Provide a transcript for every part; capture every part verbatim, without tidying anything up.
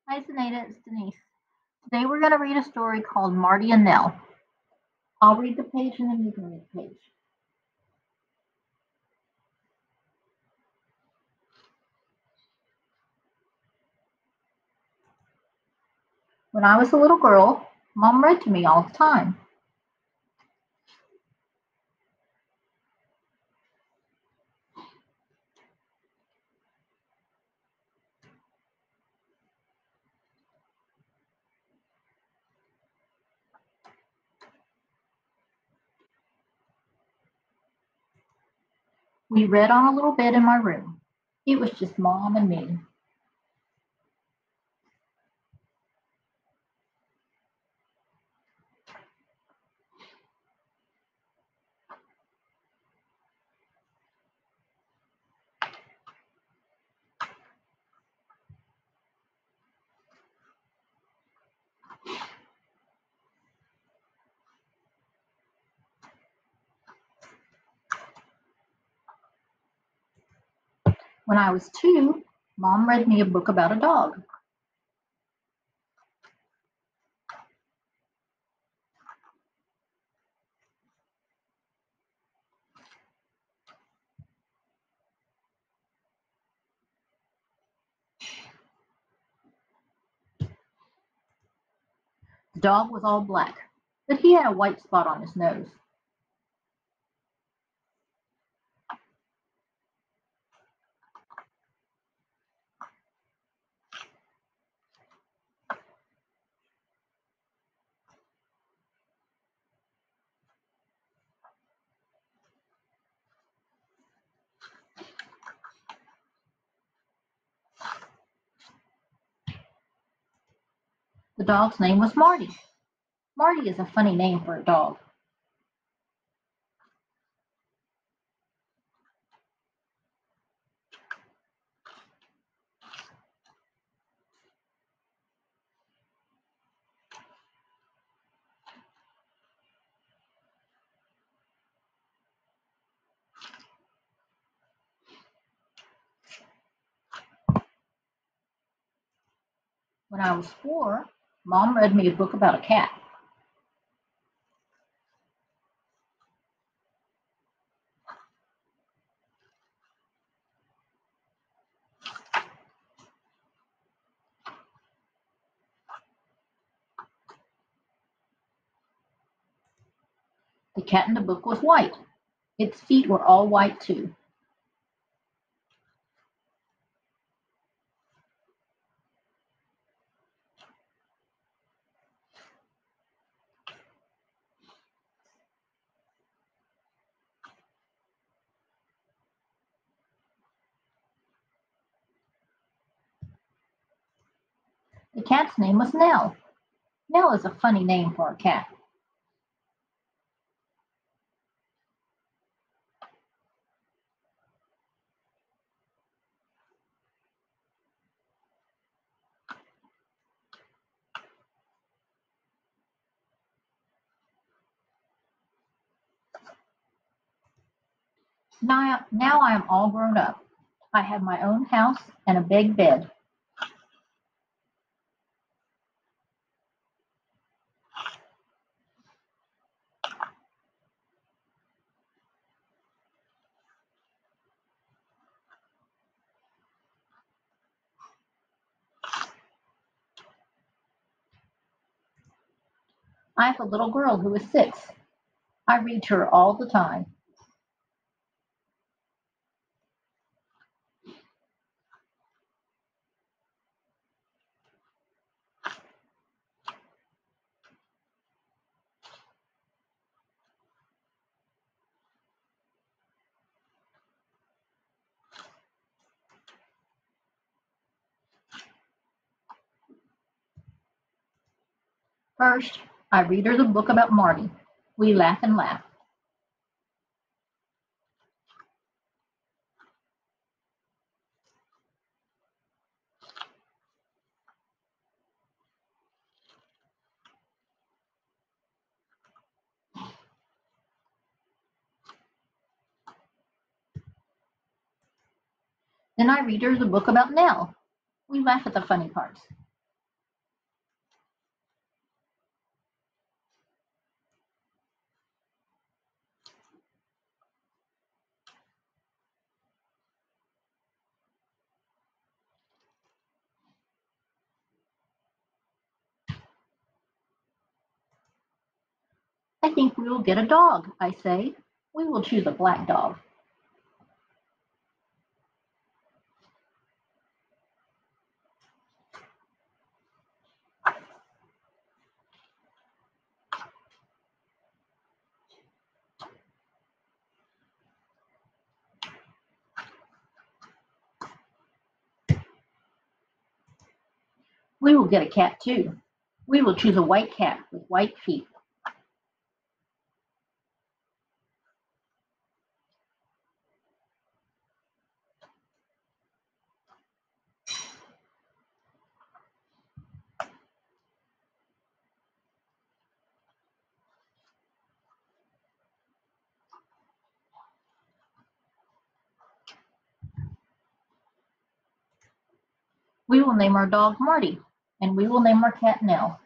Hi, Zenaida, it's Denise. Today we're going to read a story called Marty and Nell. I'll read the page and then you can read the page. When I was a little girl, Mom read to me all the time. We read on a little bed in my room. It was just Mom and me. When I was two, Mom read me a book about a dog. The dog was all black, but he had a white spot on his nose. The dog's name was Marty. Marty is a funny name for a dog. When I was four, Mom read me a book about a cat. The cat in the book was white. Its feet were all white too. The cat's name was Nell. Nell is a funny name for a cat. Now, now I am all grown up. I have my own house and a big bed. I have a little girl who is six. I read to her all the time. First, I read her the book about Marty. We laugh and laugh. Then I read her the book about Nell. We laugh at the funny parts. I think we will get a dog, I say. We will choose a black dog. We will get a cat too. We will choose a white cat with white feet. We will name our dog Marty, and we will name our cat Nell.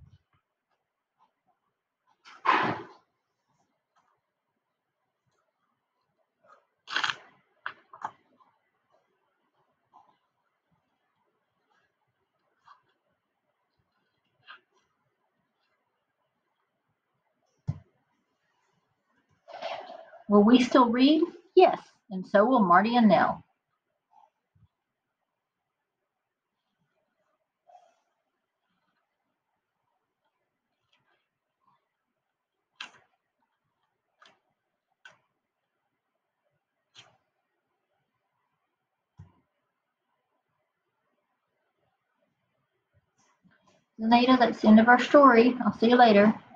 Will we still read? Yes, and so will Marty and Nell. Zenaida, that's the end of our story. I'll see you later.